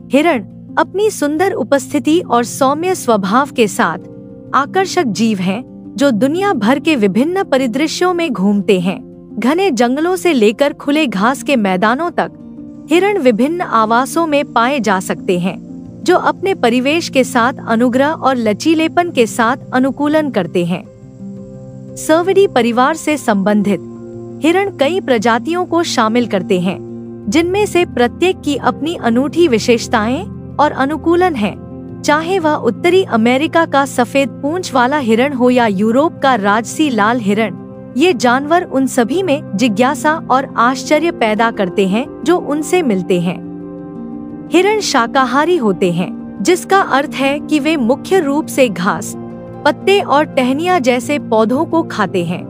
हिरण अपनी सुंदर उपस्थिति और सौम्य स्वभाव के साथ आकर्षक जीव हैं, जो दुनिया भर के विभिन्न परिदृश्यों में घूमते हैं। घने जंगलों से लेकर खुले घास के मैदानों तक हिरण विभिन्न आवासों में पाए जा सकते हैं, जो अपने परिवेश के साथ अनुग्रह और लचीलेपन के साथ अनुकूलन करते हैं। सर्विडी परिवार से संबंधित हिरण कई प्रजातियों को शामिल करते हैं, जिनमें से प्रत्येक की अपनी अनूठी विशेषताएं और अनुकूलन है। चाहे वह उत्तरी अमेरिका का सफेद पूंछ वाला हिरण हो या यूरोप का राजसी लाल हिरण, ये जानवर उन सभी में जिज्ञासा और आश्चर्य पैदा करते हैं जो उनसे मिलते हैं। हिरण शाकाहारी होते हैं, जिसका अर्थ है कि वे मुख्य रूप से घास, पत्ते और टहनियाँ जैसे पौधों को खाते हैं।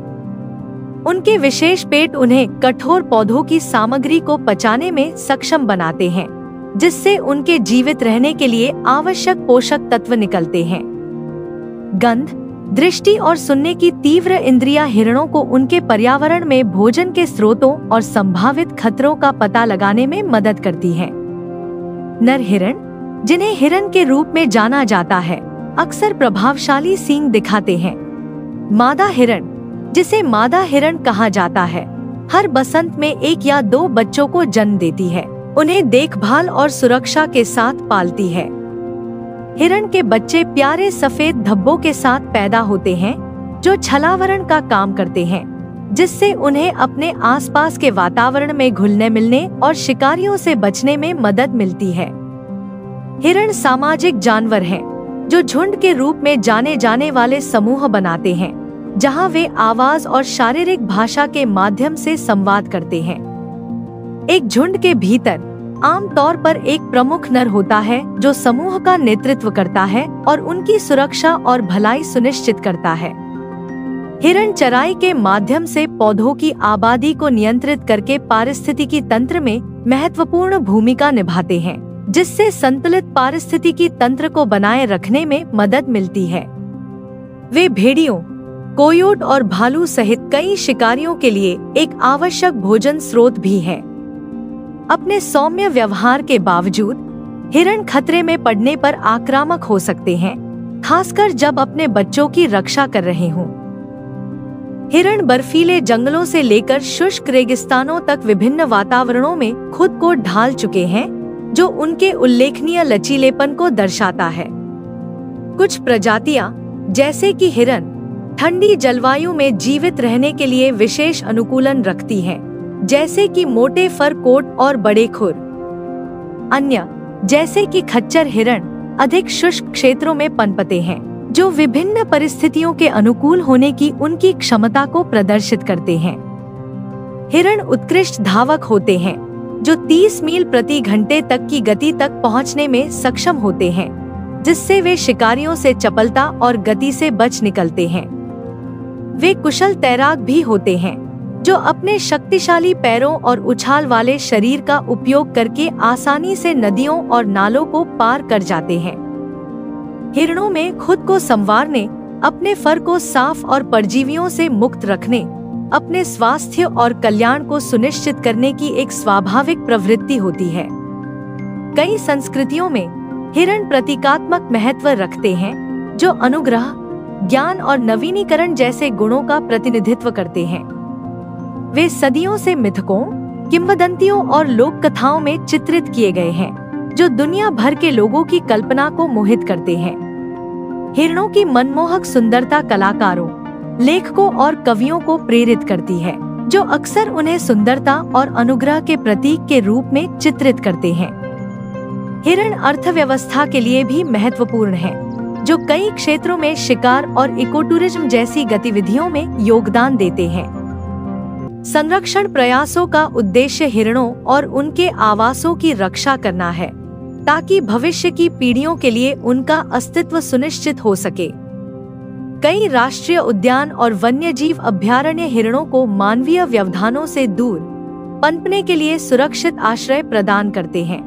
उनके विशेष पेट उन्हें कठोर पौधों की सामग्री को पचाने में सक्षम बनाते हैं, जिससे उनके जीवित रहने के लिए आवश्यक पोषक तत्व निकलते हैं। गंध, दृष्टि और सुनने की तीव्र इंद्रियां हिरणों को उनके पर्यावरण में भोजन के स्रोतों और संभावित खतरों का पता लगाने में मदद करती हैं। नर हिरण, जिन्हें हिरण के रूप में जाना जाता है, अक्सर प्रभावशाली सींग दिखाते हैं। मादा हिरण, जिसे मादा हिरण कहा जाता है, हर बसंत में 1 या 2 बच्चों को जन्म देती है, उन्हें देखभाल और सुरक्षा के साथ पालती है। हिरण के बच्चे प्यारे सफेद धब्बों के साथ पैदा होते हैं, जो छलावरण का काम करते हैं, जिससे उन्हें अपने आसपास के वातावरण में घुलने मिलने और शिकारियों से बचने में मदद मिलती है। हिरण सामाजिक जानवर हैं, जो झुंड के रूप में जाने जाने वाले समूह बनाते हैं, जहां वे आवाज और शारीरिक भाषा के माध्यम से संवाद करते हैं। एक झुंड के भीतर आमतौर पर एक प्रमुख नर होता है, जो समूह का नेतृत्व करता है और उनकी सुरक्षा और भलाई सुनिश्चित करता है। हिरण चराई के माध्यम से पौधों की आबादी को नियंत्रित करके पारिस्थितिकी तंत्र में महत्वपूर्ण भूमिका निभाते हैं, जिससे संतुलित पारिस्थितिकी तंत्र को बनाए रखने में मदद मिलती है। वे भेड़ियों, कोयोट और भालू सहित कई शिकारियों के लिए एक आवश्यक भोजन स्रोत भी है। अपने सौम्य व्यवहार के बावजूद हिरण खतरे में पड़ने पर आक्रामक हो सकते हैं, खासकर जब अपने बच्चों की रक्षा कर रहे हों। हिरण बर्फीले जंगलों से लेकर शुष्क रेगिस्तानों तक विभिन्न वातावरणों में खुद को ढाल चुके हैं, जो उनके उल्लेखनीय लचीलेपन को दर्शाता है। कुछ प्रजातियां, जैसे कि हिरण, ठंडी जलवायु में जीवित रहने के लिए विशेष अनुकूलन रखती हैं, जैसे कि मोटे फर कोट और बड़े खुर। अन्य, जैसे कि खच्चर हिरण, अधिक शुष्क क्षेत्रों में पनपते हैं, जो विभिन्न परिस्थितियों के अनुकूल होने की उनकी क्षमता को प्रदर्शित करते हैं। हिरण उत्कृष्ट धावक होते हैं, जो 30 मील प्रति घंटे तक की गति तक पहुंचने में सक्षम होते हैं, जिससे वे शिकारियों से चपलता और गति से बच निकलते हैं। वे कुशल तैराक भी होते हैं, जो अपने शक्तिशाली पैरों और उछाल वाले शरीर का उपयोग करके आसानी से नदियों और नालों को पार कर जाते हैं। हिरणों में खुद को संवारने, अपने फर को साफ और परजीवियों से मुक्त रखने, अपने स्वास्थ्य और कल्याण को सुनिश्चित करने की एक स्वाभाविक प्रवृत्ति होती है। कई संस्कृतियों में हिरण प्रतीकात्मक महत्व रखते हैं, जो अनुग्रह, ज्ञान और नवीनीकरण जैसे गुणों का प्रतिनिधित्व करते हैं। वे सदियों से मिथकों, किंवदंतियों और लोक कथाओं में चित्रित किए गए हैं, जो दुनिया भर के लोगों की कल्पना को मोहित करते हैं। हिरणों की मनमोहक सुंदरता कलाकारों, लेखकों और कवियों को प्रेरित करती है, जो अक्सर उन्हें सुंदरता और अनुग्रह के प्रतीक के रूप में चित्रित करते हैं। हिरण अर्थव्यवस्था के लिए भी महत्वपूर्ण है, जो कई क्षेत्रों में शिकार और इकोटूरिज्म जैसी गतिविधियों में योगदान देते हैं। संरक्षण प्रयासों का उद्देश्य हिरणों और उनके आवासों की रक्षा करना है, ताकि भविष्य की पीढ़ियों के लिए उनका अस्तित्व सुनिश्चित हो सके। कई राष्ट्रीय उद्यान और वन्यजीव अभयारण्य हिरणों को मानवीय व्यवधानों से दूर पनपने के लिए सुरक्षित आश्रय प्रदान करते हैं।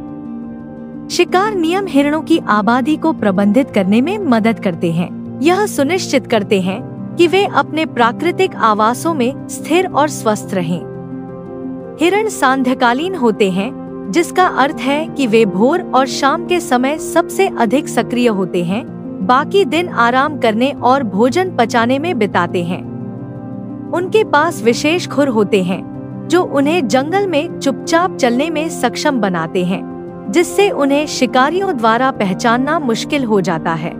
शिकार नियम हिरणों की आबादी को प्रबंधित करने में मदद करते हैं। यह सुनिश्चित करते हैं कि वे अपने प्राकृतिक आवासों में स्थिर और स्वस्थ रहें। हिरण सांध्यकालीन होते हैं, जिसका अर्थ है कि वे भोर और शाम के समय सबसे अधिक सक्रिय होते हैं, बाकी दिन आराम करने और भोजन पचाने में बिताते हैं। उनके पास विशेष खुर होते हैं जो उन्हें जंगल में चुपचाप चलने में सक्षम बनाते हैं, जिससे उन्हें शिकारियों द्वारा पहचानना मुश्किल हो जाता है।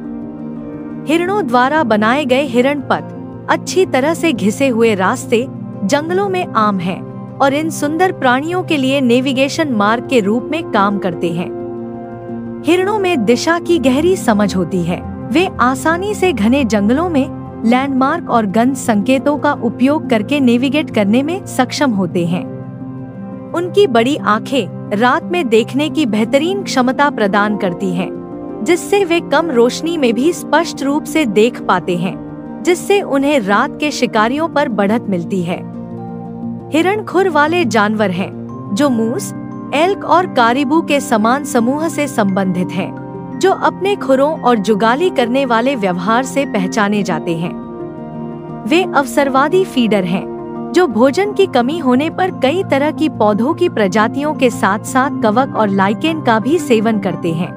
हिरणों द्वारा बनाए गए हिरण पथ, अच्छी तरह से घिसे हुए रास्ते जंगलों में आम हैं और इन सुंदर प्राणियों के लिए नेविगेशन मार्ग के रूप में काम करते हैं। हिरणों में दिशा की गहरी समझ होती है। वे आसानी से घने जंगलों में लैंडमार्क और गंध संकेतों का उपयोग करके नेविगेट करने में सक्षम होते हैं। उनकी बड़ी आंखें रात में देखने की बेहतरीन क्षमता प्रदान करती हैं, जिससे वे कम रोशनी में भी स्पष्ट रूप से देख पाते हैं, जिससे उन्हें रात के शिकारियों पर बढ़त मिलती है। हिरण खुर वाले जानवर हैं, जो मूस, एल्क और कारीबू के समान समूह से संबंधित हैं, जो अपने खुरों और जुगाली करने वाले व्यवहार से पहचाने जाते हैं। वे अवसरवादी फीडर हैं, जो भोजन की कमी होने पर कई तरह की पौधों की प्रजातियों के साथ साथ कवक और लाइकेन का भी सेवन करते हैं।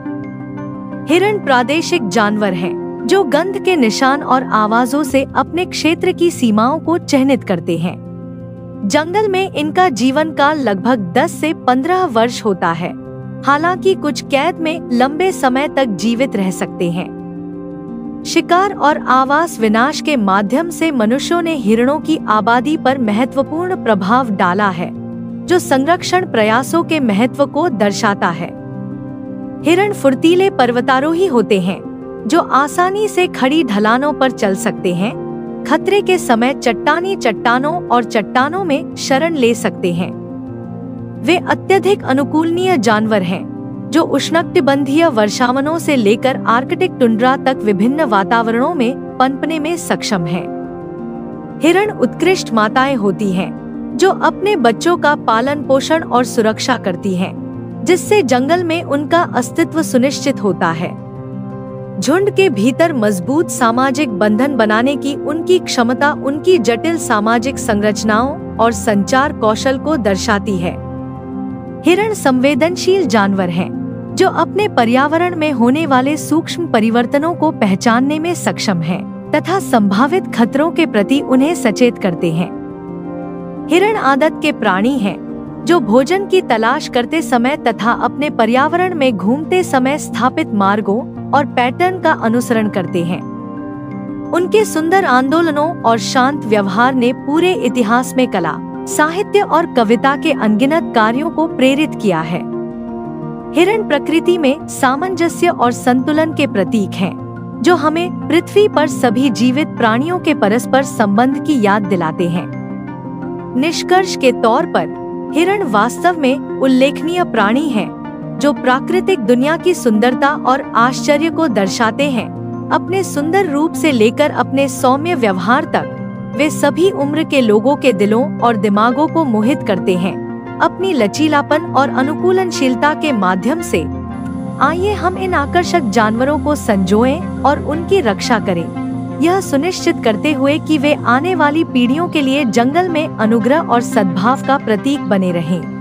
हिरण प्रादेशिक जानवर हैं, जो गंध के निशान और आवाजों से अपने क्षेत्र की सीमाओं को चिह्नित करते हैं। जंगल में इनका जीवन काल लगभग 10 से 15 वर्ष होता है, हालांकि कुछ कैद में लंबे समय तक जीवित रह सकते हैं। शिकार और आवास विनाश के माध्यम से मनुष्यों ने हिरणों की आबादी पर महत्वपूर्ण प्रभाव डाला है, जो संरक्षण प्रयासों के महत्व को दर्शाता है। हिरण फुर्तीले पर्वतारोही होते हैं, जो आसानी से खड़ी ढलानों पर चल सकते हैं, खतरे के समय चट्टानी चट्टानों और चट्टानों में शरण ले सकते हैं। वे अत्यधिक अनुकूलनीय जानवर हैं, जो उष्णकटिबंधीय वर्षावनों से लेकर आर्कटिक टुंड्रा तक विभिन्न वातावरणों में पनपने में सक्षम हैं। हिरण उत्कृष्ट माताएं होती हैं, जो अपने बच्चों का पालन पोषण और सुरक्षा करती हैं, जिससे जंगल में उनका अस्तित्व सुनिश्चित होता है। झुंड के भीतर मजबूत सामाजिक बंधन बनाने की उनकी क्षमता उनकी जटिल सामाजिक संरचनाओं और संचार कौशल को दर्शाती है। हिरण संवेदनशील जानवर हैं, जो अपने पर्यावरण में होने वाले सूक्ष्म परिवर्तनों को पहचानने में सक्षम हैं तथा संभावित खतरों के प्रति उन्हें सचेत करते हैं। हिरण आदत के प्राणी हैं, जो भोजन की तलाश करते समय तथा अपने पर्यावरण में घूमते समय स्थापित मार्गों और पैटर्न का अनुसरण करते हैं। उनके सुंदर आंदोलनों और शांत व्यवहार ने पूरे इतिहास में कला, साहित्य और कविता के अनगिनत कार्यों को प्रेरित किया है। हिरण प्रकृति में सामंजस्य और संतुलन के प्रतीक हैं, जो हमें पृथ्वी पर सभी जीवित प्राणियों के परस्पर संबंध की याद दिलाते हैं। निष्कर्ष के तौर पर हिरण वास्तव में उल्लेखनीय प्राणी हैं, जो प्राकृतिक दुनिया की सुंदरता और आश्चर्य को दर्शाते हैं। अपने सुंदर रूप से लेकर अपने सौम्य व्यवहार तक, वे सभी उम्र के लोगों के दिलों और दिमागों को मोहित करते हैं। अपनी लचीलापन और अनुकूलनशीलता के माध्यम से आइए हम इन आकर्षक जानवरों को संजोएं और उनकी रक्षा करें, यह सुनिश्चित करते हुए कि वे आने वाली पीढ़ियों के लिए जंगल में अनुग्रह और सद्भाव का प्रतीक बने रहें।